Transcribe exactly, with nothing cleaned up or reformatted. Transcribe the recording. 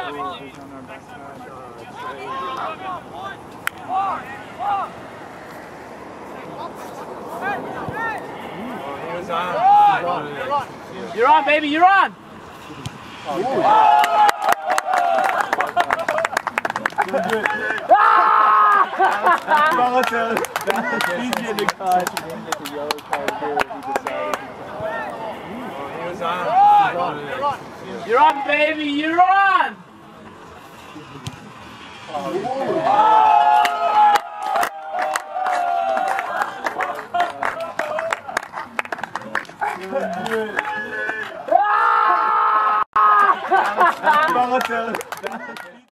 You're on, baby, you're on! Balotelli. He's getting a cut. You're on, baby, you're on! Balotelli.